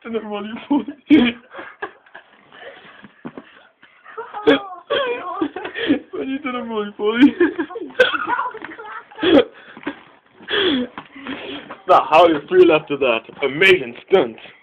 to normalnie pójść. Pani to normalnie pójść. Now, how do you feel after that amazing stunt?